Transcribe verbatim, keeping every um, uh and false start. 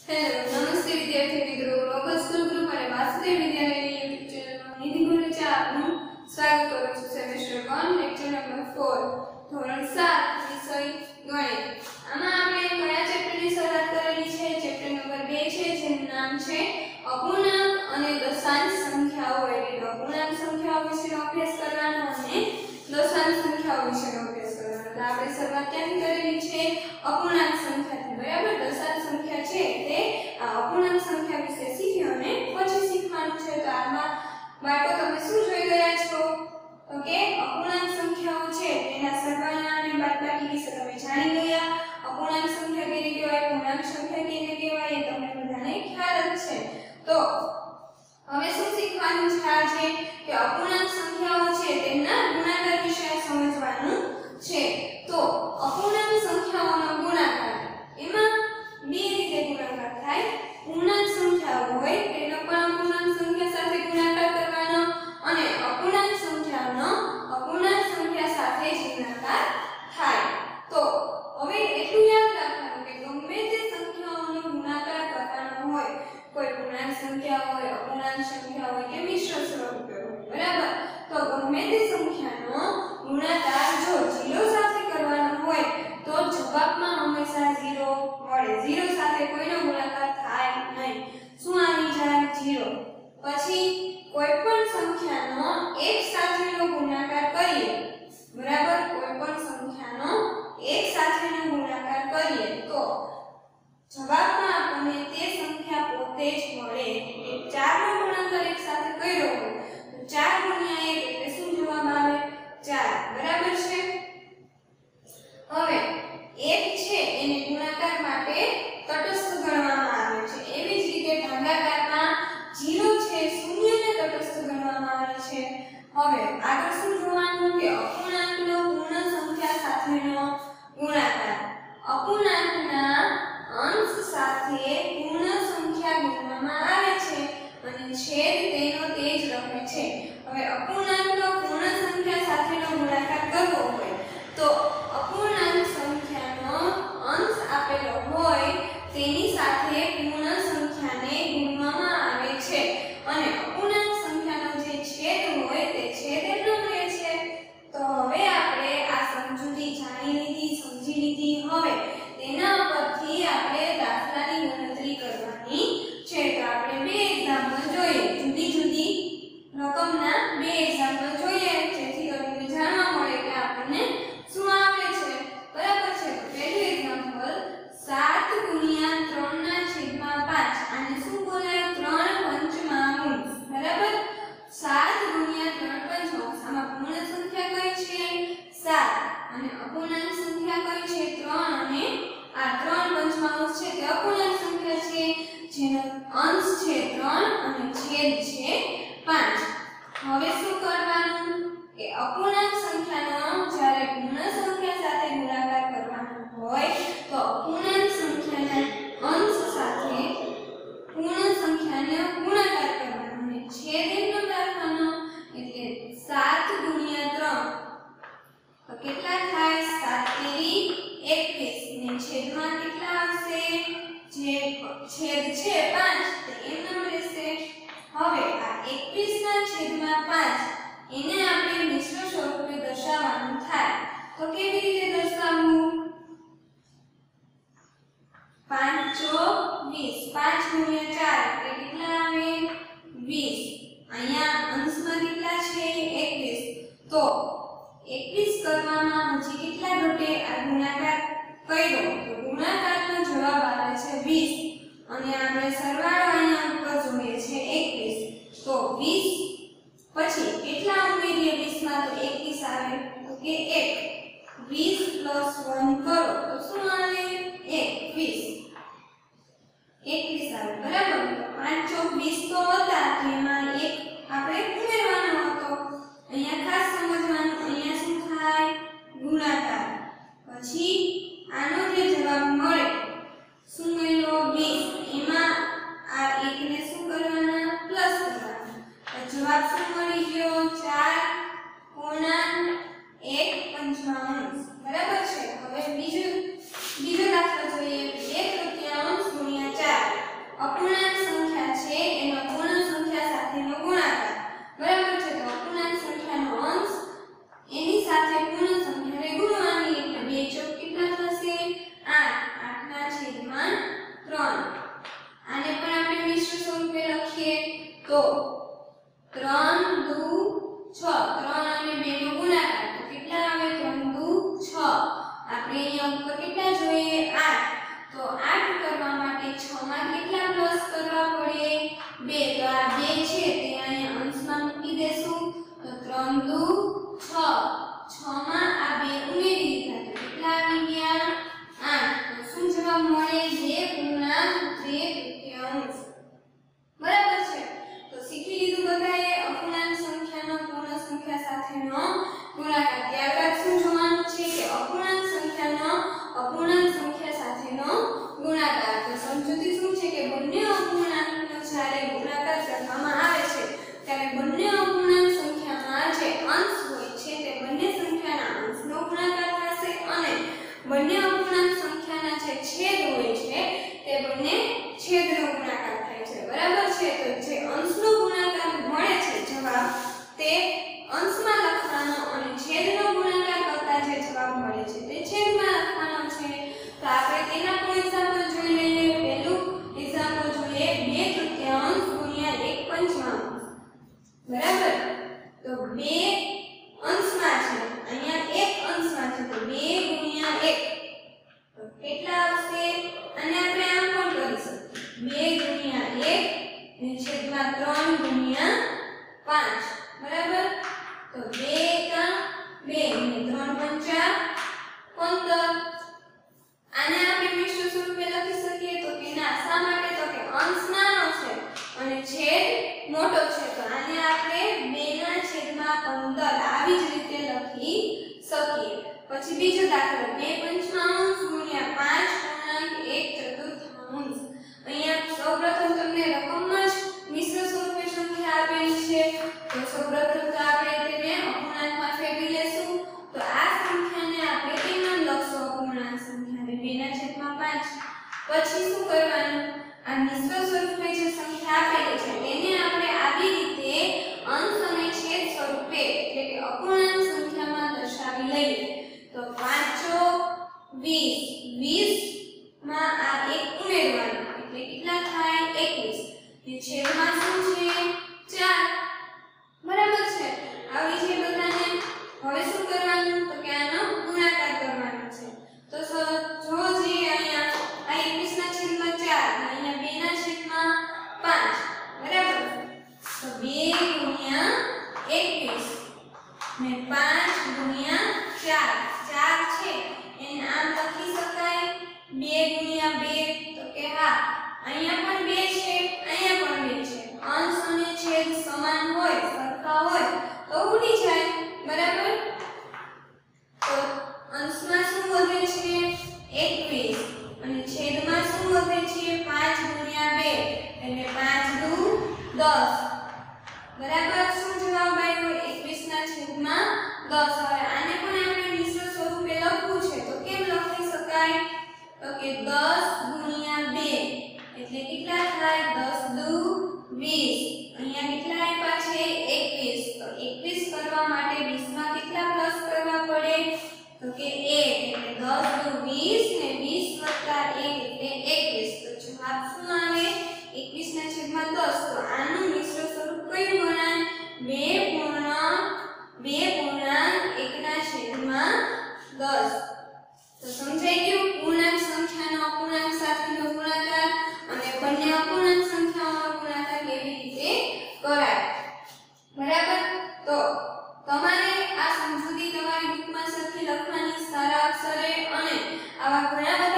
hello નમસ્તે વિદ્યાર્થી મિત્રો લોકલ સ્કૂલ ગ્રુપ અને વાસુદેવ વિદ્યાલયની યુટ્યુબ ચેનલમાં નિધિ છે આપનું સ્વાગત કરું છું semester one lecture number four ધોરણ સાત વિષય ગણિત આમાં આપણે કયા ચેપ્ટરની શરૂઆત કરેલી છે ચેપ્ટર નંબર બે છે જેનું નામ છે અપૂર્ણાંક અને દશાંશ સંખ્યાઓ એટલે અપૂર્ણાંક સંખ્યાઓ વિશેનો અભ્યાસ કરવાનો અને દશાંશ સંખ્યાઓ વિશેનો અભ્યાસ કરવાનો એટલે આપણે શરૂઆત ક્યાંથી કરેલી છે અપૂર્ણાંક સંખ્યાથી બરાબર દશાંશ સંખ્યા છે તે આ અપૂર્ણાંક સંખ્યા વિશે શીખ્યો અને પછી શીખવાનું છે તો આમાં બાળકો તમે શું જોઈ ગયા છો તો કે અપૂર્ણાંક સંખ્યાઓ છે તેના સરવાળા અને બાદબાકી વિશે તમે જાણી ગયા અપૂર્ણાંક સંખ્યા કેને કહેવાય પૂર્ણાંક સંખ્યા કેને કહેવાય એ તમને બધાને ખ્યાલ જ છે તો હવે શું શીખવાનું છે આજે કે અપૂર્ણાંક સંખ્યાઓ છે તેમના ગુણાકાર વિશે સમજવાનું છે તો અપૂર્ણાંક સંખ્યાઓનો ગુણાકાર એમાં બે રીતે ગુણાકાર થાય પૂર્ણાંક સંખ્યાઓ હોય તેનો પણ અપૂર્ણાંક સંખ્યા સાથે ગુણાકાર કરવાનો અને અપૂર્ણાંક સંખ્યાનો અપૂર્ણાંક સંખ્યા સાથે જ ગુણાકાર થાય તો હવે એટલું યાદ રાખવાનું કે ગમે તે સંખ્યાઓનો ગુણાકાર કરવાનો હોય કોઈ પૂર્ણાંક સંખ્યા હોય અપૂર્ણાંક સંખ્યા હોય કે મિશ્ર સ્વરૂપે હોય બરાબર તો ગમે તે સંખ્યાનો ગુણાકાર જો ઝીરો સાથે કરવાનો હોય તો જવાબમાં હંમેશા ઝીરો મળે ઝીરો સાથે કોઈનો ગુણાકાર થાય નહીં શું આવી જાય ઝીરો પછી કોઈ પણ સંખ્યાનો એક સાથેનો ગુણાકાર કરીએ બરાબર કોઈ પણ સંખ્યાનો એક સાથેનો ગુણાકાર કરીએ તો જવાબમાં આપણને તે સંખ્યા પોતે જ મળે એટલે ચાર નો ગુણાકાર એક સાથે કર્યો હોય તો ચાર ગુણ્યા એક એટલે શું જવાબ આવે ચાર બરાબર છે હવે એક છે એને ગુણાકાર માટે તટસ્થ ગણવામાં આવે છે એવી જ રીતે ભાગાકારમાં ઝીરો છે શૂન્યને તટસ્થ ગણવામાં આવે છે હવે આગળ શું જોવાનું કે અપૂર્ણાંકનો પૂર્ણ સંખ્યા સાથેનો ગુણાકાર અપૂર્ણાંકના અંશ સાથે પૂર્ણ સંખ્યા ગુણવામાં આવે છે અને છેદ તેનો તે જ રહે છે હવે અપૂર્ણાંકનો પૂર્ણ સંખ્યા સાથેનો ગુણાકાર કરવો હોય તો અપૂર્ણાંક સંખ્યાનો અંશ આપેલો હોય તેની સાથે પૂર્ણ સંખ્યાને ગુણવામાં આવે છે અને અપૂર્ણાંક સંખ્યાનો જે છેદ હોય તે છેદ એટલો રહે છે તો હવે આપણે આ સમજૂતી જાણી લીધી સમજી લીધી હવે તેના પરથી આપણે દાખલાની ગણતરી કરવાની છે તો આપણે બે એક્ઝામ્પલ જોઈએ જુદી જુદી રકમના બે એક્ઝામ્પલ જોઈએ જેથી કરીને જાણવા મળે કે આપણને શું આવે છે બરાબર છે તો પહેલું એક્ઝામ્પલ સાત ગુણ્યા ત્રણ ના છેદમાં પાંચ આને શું બોલાય ત્રણ પંચમાંશ બરાબર સાત ગુણ્યા ત્રણ પંચમાંશ આમાં પૂર્ણ સંખ્યા કઈ છે સાત અને અપૂર્ણાંક સંખ્યા કઈ છે ત્રણ અને આ ત્રણ પંચમાંશ છે તે અપૂર્ણાંક સંખ્યા છે જેનો અંશ છે ત્રણ અને છેદ છે પાંચ હવે શું કરવાનું કે અપૂર્ણાંક સંખ્યાનો જ્યારે પૂર્ણ સંખ્યા સાથે ગુણાકાર કરવાનો હોય તો અપૂર્ણાંક સંખ્યાના અંશ સાથે પૂર્ણ સંખ્યાને ગુણાકાર કરવાનો અને છેદ એટલો રાખવાનો એટલે સાત ગુણ્યા ત્રણ તો કેટલા થાય સાત તેરી એકવીસ ને છેદમાં કેટલા આવશે જે છેદ છે પાંચ તે એમનો રહેશે હવે આ એકવીસ ના છેદમાં પાંચ એને આપણે મિશ્ર સ્વરૂપે દર્શાવવાનું થાય તો કેવી રીતે દર્શાવવું પાંચ ચોક વીસ પાંચ ગુણ્યા ચાર એટલે કેટલા આવે વીસ અહીંયા અંશમાં કેટલા છે એકવીસ તો એકવીસ કરવામાં હજી કેટલા ઘટે આ ગુણાકાર કર્યો તો ગુણાકારનો જવાબ આવે છે વીસ અને આપણે સરવાળો અહીંયા ઉપર જોઈએ છે એકવીસ તો વીસ પછી કેટલા ઉમેરીએ વીસ માં તો એકવીસ આવે તો કે એક વીસ પ્લસ એક કરો તો શું આવે એકવીસ એકવીસ આવે બરાબર તો પાંચ ચોક વીસ તો હતા તેમાં એક આપણે ઉમેરવાનો હતો અહીંયા ખાસ સમજવાનું અહીંયા શું થાય ગુણાકાર પછી આનો જે જવાબ મળે શું મળ્યો વીસ એમાં આ એકને શું કરવાના પ્લસ કરવાના તો જવાબ શું મળી ગયો ચાર પૂર્ણાંક એક પંચમાંશ બરાબર છે હવે બીજો બીજો દાખલો જોઈએ એક તૃતીયાંશ ગુણ્યા ચાર છ માં કેટલા પ્લસ કરવા પડે બે તો આ બે છે તે અહીંયા અંશમાં મૂકી દેશું તો ત્રણ દુ છ છ માં આ બે ઉમેરી દીધા તો કેટલા આવી ગયા આઠ તો શું જવાબ મળે બે પૂર્ણાંક બે તૃતીયાંશ બરાબર છે તો શીખી લીધું બધાએ અપૂર્ણાંક સંખ્યાનો પૂર્ણ સંખ્યા સાથેનો ગુણાકાર ત્યારબાદ શું જોવાનું છે કે અપૂર્ણાંક સંખ્યાનો અપૂર્ણાંક સંખ્યા સાથેનો ગુણાકાર તો સમજૂતી શું છે કે બંને અપૂર્ણાંકનો જ્યારે ગુણાકાર કરવામાં આવે છે ત્યારે બંને અપૂર્ણાંક સંખ્યામાં જે અંશ હોય છે તે બંને સંખ્યાના અંશનો ગુણાકાર થશે અને બંને અપૂર્ણાંક સંખ્યાના જે છેદ હોય છે તે બંને છેદનો ગુણાકાર થાય છે બરાબર છે તો જે અંશનો ગુણાકાર મળે છે જવાબ તે અંશમાં લખવાનો અને છેદનો ગુણાકાર કરતા જે જવાબ મળે છે તે છેદમાં લખવાનો છે તો આપણે તેના પણ એક્ઝામ્પલ જોઈ લઈએ પહેલું એક્ઝામ્પલ જોઈએ બે તૃતીયાંશ ગુણ્યા એક પંચમાંશ બરાબર તો બે અંશમાં છે અહીંયા એક અંશમાં છે તો બે ગુણ્યા એક તો કેટલા આવશે અને આપણે આમ પણ કરી શકીએ બે ગુણ્યા એક અને છેદમાં ત્રણ ગુણ્યા પાંચ બરાબર તો બે એકા બે અને ત્રણ પંચા પંદર આને આપણે મિશ્ર સ્વરૂપે લખી શકીએ તો કે ના શા માટે તો કે અંશ નાનો છે અને છેદ મોટો છે તો આને આપણે બે ના છેદમાં પંદર આવી જ રીતે લખી શકીએ પછી બીજો દાખલો બે પંચમાંશ ગુણ્યા પાંચ પૂર્ણાંક એક ચતુર્થાંશ અહીંયા સૌપ્રથમ તમને રકમમાં જ મિશ્ર સ્વરૂપે સંખ્યા આપેલી છે તો સૌપ્રથમ તો આપણે તેને અપૂર્ણાંકમાં ફેરવી લેશું તો આ સંખ્યાને આપણે કેમ નામ લખશું અપૂર્ણાંક સંખ્યાને બે ના છેદમાં પાંચ પછી શું કરવાનું આ મિશ્ર સ્વરૂપે જે સંખ્યા આપેલી છે તેને આપણે આવી રીતે અંશ અને છેદ સ્વરૂપે એટલે કે અપૂર્ણાંક સંખ્યામાં દર્શાવી લઈએ તો પાંચ વીસ વીસ માં આ એક ઉમેરવાનું એટલે કેટલા થાય એકવીસ ને છેદમાં શું છે ચાર બરાબર છે આવી છે બધાને હવે શું કરવાનું તો કે આનો ગુણાકાર કરવાનો છે તો જો જે અહીંયા આ એકવીસ ના છેદમાં ચાર અને અહીંયા બે ના છેદમાં પાંચ બરાબર તો બે ગુણ્યા એકવીસ ને પાંચ ગુણ્યા ચાર ચાર છે એને આમ લખી શકાય બે ગુણ્યા બે તો કે હા અહીંયા પણ બે છે અહીંયા પણ બે છે અંશ અને છેદ સમાન હોય સરખા હોય તો ઉડી જાય બરાબર તો અંશમાં શું વધે છે એકવીસ અને છેદમાં શું વધે છે પાંચ ગુણ્યા બે એટલે પાંચ દુ દસ બરાબર શું જવાબ આવ્યો એકવીસ ના છેદમાં દસ હવે આને પણ આપણે મિશ્ર સ્વરૂપે લખવું છે તો કેમ લખી શકાય તો કે દસ ગુણ્યા બે એટલે કેટલા થાય દસ દુ વીસ અહીંયા કેટલા આપ્યા છે એકવીસ તો એકવીસ કરવા માટે વીસ માં કેટલા પ્લસ કરવા પડે તો કે એક એટલે દસ દુ વીસ ને વીસ વત્તા એક એટલે એકવીસ તો જવાબ શું આવે એકવીસ ના છેદમાં દસ તો આનું મિશ્ર સ્વરૂપ કયું ગણાય બે પૂર્ણાંક બે પૂર્ણાંક એક ના છેદમાં દસ તો સમજાઈ ગયું પૂર્ણાંક સંખ્યાનો અપૂર્ણાંક સાથેનો ગુણાકાર અને બંને અપૂર્ણાંક સંખ્યાઓનો ગુણાકાર કેવી રીતે કરાય બરાબર તો તમારે આ સમજૂતી તમારી બુકમાં સરખી લખવાની સારા અક્ષરે અને આવા ઘણા